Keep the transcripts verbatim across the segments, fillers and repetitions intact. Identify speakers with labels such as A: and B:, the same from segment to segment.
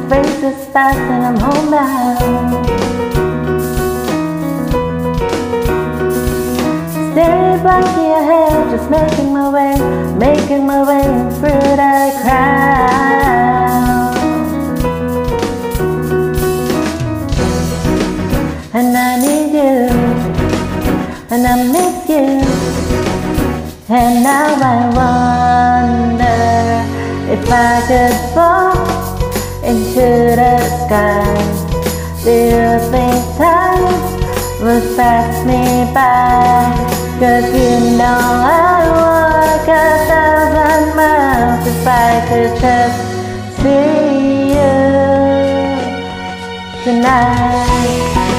A: faces fast and I'm home now. Staring back in your head, just making my way, making my way through the crowd. And I need you, and I miss you. And now I wonder if I could fall into the sky. Do you think time would pass me by? Cause you know I walk a thousand miles if I could just see you tonight.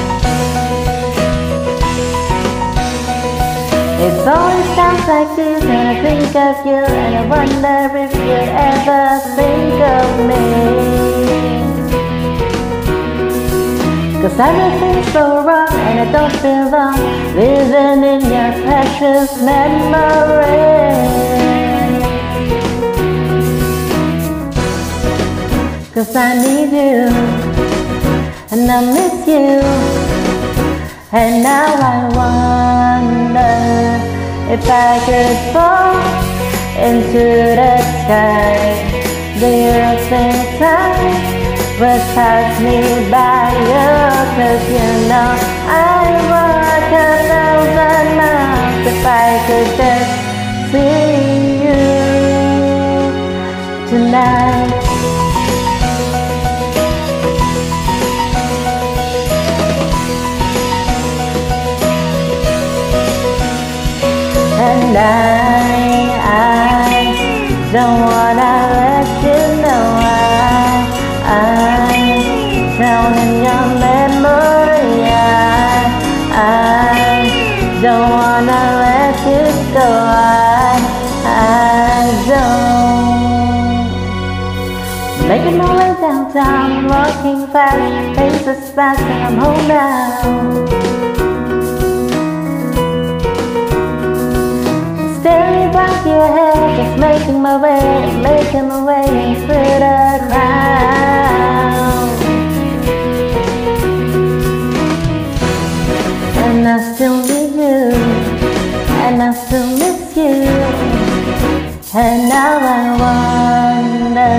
A: It's always times like this when I think of you, and I wonder if you ever think of me. Cause everything's so wrong and I don't feel wrong living in your precious memory. Cause I need you and I miss you. And now I wonder if I could fall into the sky. Do you think time would pass me by? You, cause you know I walk a thousand miles if I could just see you tonight. And I, I don't wanna let you know I, I'm drowning in your memory. I, I don't wanna let you go. I, I don't. Making my way downtown, walking fast, faces fast, and I'm home now. Staring back your head, just making my way, making my way through the crowd. And I still need you, and I still miss you. And now I wonder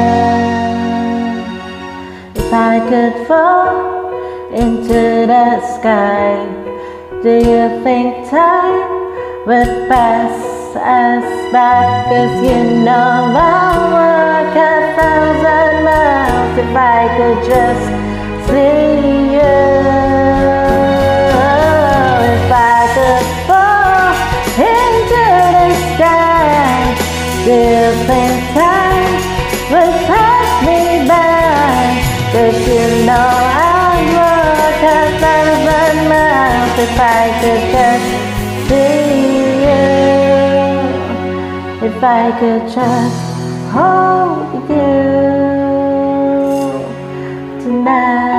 A: if I could fall into the sky. Do you think time would pass us by? Cause you know I'll walk a thousand miles if I could just see you. If I could fall into the sky, do you think time would pass me by? Cause you know I'll walk a thousand miles if I could just see you. If I could just hold you tonight.